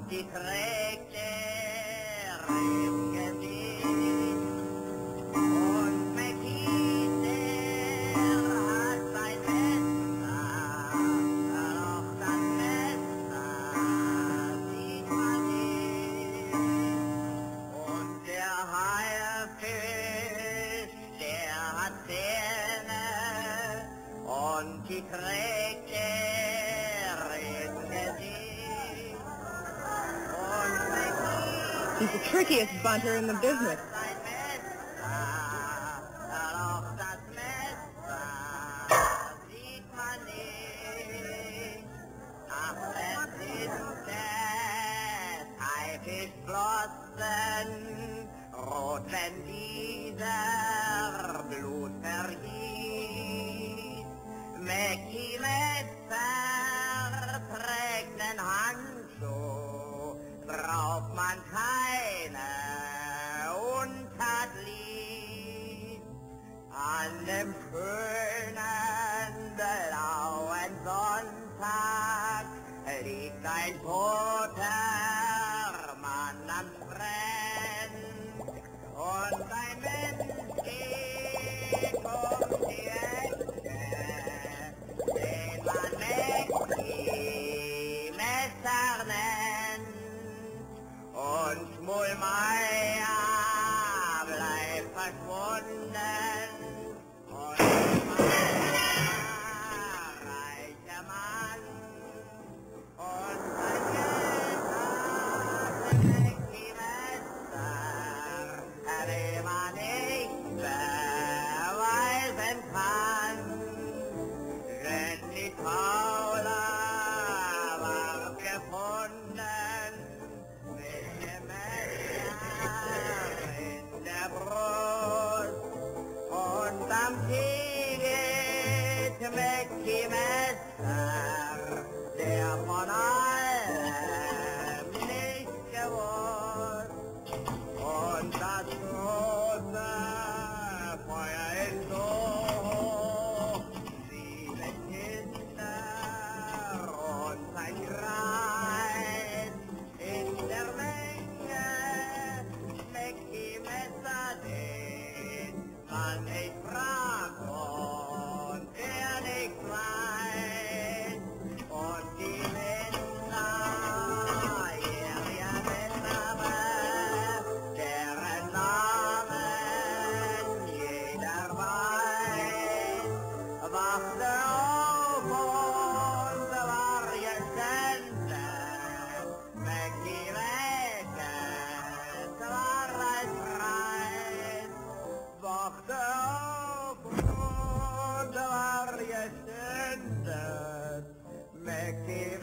und die trägt er im Gesicht. Und Mackie, der hat sein Messer, doch das Messer sieht man nicht. Und der Haifisch, der hat Zähne, und die trägt er im Gesicht. Und Mackie, he's the trickiest bunter in the business. sein Messer, doch das Messer sieht man nicht. Ach, es sind es Haifischflossen, rot, wenn dieser Blut vergießt. Mackie Messer trägt nen Handschuh, braucht man keine Unterglied. An dem schönen blauen Sonntag liegt ein toter Mann am Strand und ein Mensch geht um die Ecke, den man Mackie Messer nennt. Und Schmulmeier bleibt verschwunden und Schmulmeier, reicher Mann, und sein Geld hat Mackie Messer, den man nicht beweisen kann. Denn die Paula war gefunden mit dem Messer in der Brust. Und am Tee geht Mackie Messer, der von allem nicht gewusst. Und das große Feuer ist so hoch, 7 Kinder und ein Kreis in der Menge. Mackie Messer, den man nicht fragt und der nicht weiß. Und die Männer, ihr Männer, deren Namen jeder weiß, wachte auf und war gestanden. Mackie Messer war als Preis, wachte auf und war gestanden. Mackie